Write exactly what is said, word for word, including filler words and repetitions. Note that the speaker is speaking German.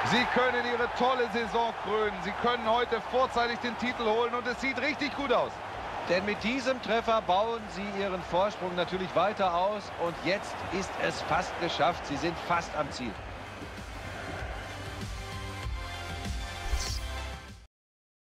Sie können ihre tolle Saison krönen. Sie können heute vorzeitig den Titel holen und es sieht richtig gut aus. Denn mit diesem Treffer bauen sie ihren Vorsprung natürlich weiter aus. Und jetzt ist es fast geschafft. Sie sind fast am Ziel.